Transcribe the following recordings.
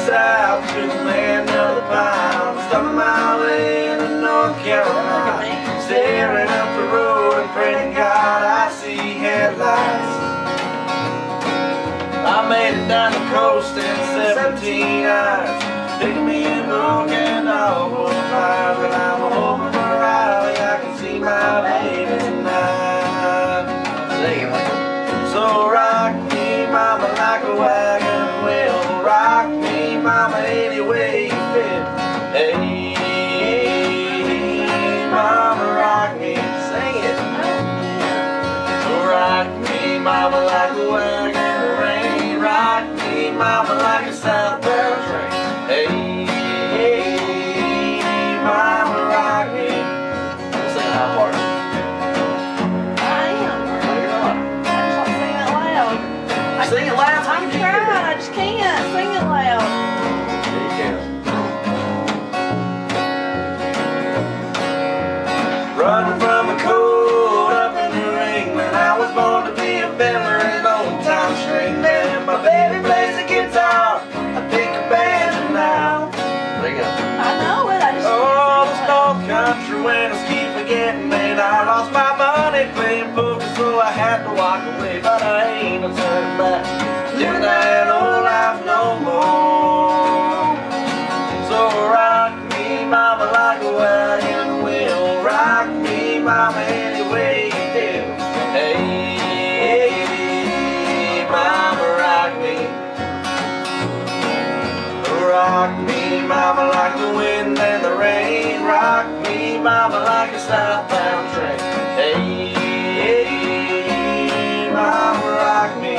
south to the land of the pines. Stuck my way into North Carolina, staring up the road and praying to God I see headlights. I made it down the coast in 17 hours, taking me in broken dog fire. But I'm hoping for Riley, I can see my baby tonight. So rock me, mama, like a wagon wheel. Rock me, mama, any way you feel. Hey, mama, rock me, sing it. Rock me, mama, like a wagon rain. Rock me, mama, like a southbound train. Hey, mama, rock me. We'll sing that part. Sing it loud. I'm trying, I just can't sing it loud. Yeah, you can. Running from the cold up in New England, I was born to be a fiddler in old time string band. My baby plays the guitar, I pick a banjo now. There you go. I know it, I just Oh, this North Country winters keep forgetting me. I lost my money playing poker, so I had to walk away. But I ain't no turning back, living that old life no more. So rock me, mama, like a wagon wheel. Rock me, mama, any way you feel. Hey, mama, rock me. Rock me, mama, like the wind and the rain. Rock me, mama, like a southbound train. Hey, mama, rock me.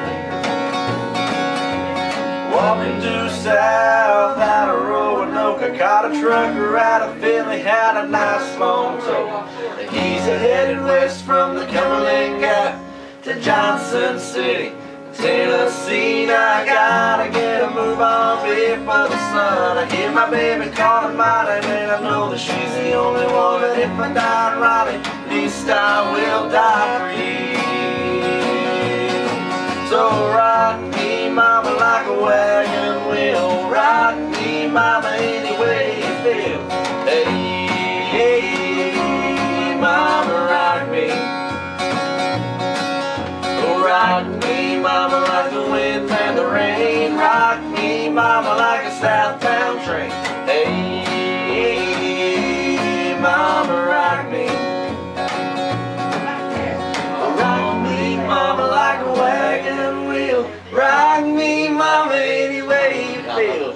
Walking due south out of Roanoke, I caught a trucker out of Philly, had a nice long tow. He's headed west from the Cumberland Gap to Johnson City, Tennessee. Now I gotta get a move on before the sun. I hear my baby calling my name, and I know that she's the only one. But if I die in Raleigh, at least I will die free. So rock me, mama, like a wagon wheel. Rock me, mama, any way you feel. Hey, mama, rock me. Rock me, mama, like the wind and the rain. Rock me, mama, like a southbound train. Hey, mama, rock me. Rock me, mama, like a wagon wheel. Rock me, mama, any way you feel.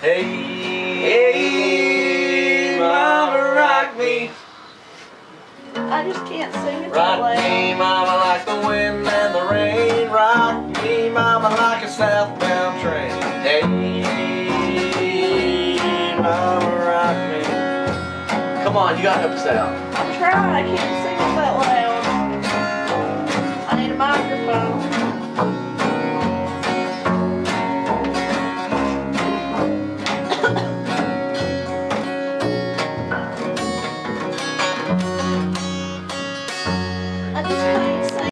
Hey, mama, rock me. I just can't sing it that Rock loud. me, mama, like the wind and the rain. Rock me, mama, like a southbound train. Hey, mama, rock me. Come on, you gotta help us out. I'm trying, I can't sing it that loud. I need a mic.